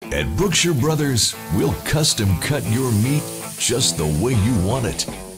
At Brookshire Brothers, we'll custom cut your meat just the way you want it.